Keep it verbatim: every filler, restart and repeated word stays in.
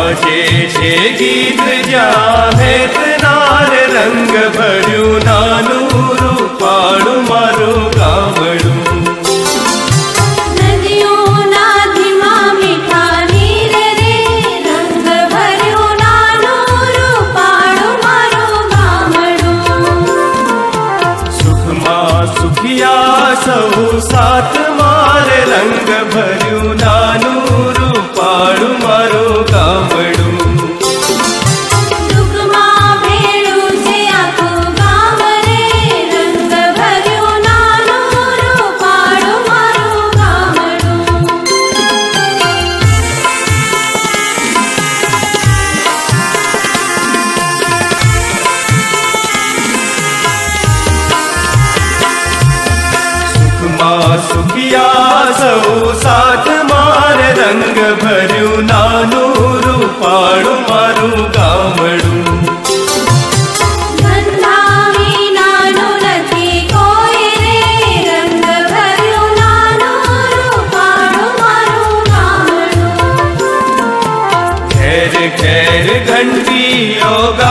जे जे गीत जा है तनार रंग भरू नानू रूपाणु मारो गावड़ू सहु साथ मारे रंग भरू नानू रूपाणु मारो गावड़ू दुख मां भेड़ू से आखो गाव रे रंग भरू नानू रूपाणु मारो गावड़ू सुखिया सौ साथ मार रंग भरू नानू रूपाणु मारू गावड़ू गंधावी नानू नथी कोई रे रंग भरू नानू रूपाणु मारू गावड़ू खैर खैर घंटी योगा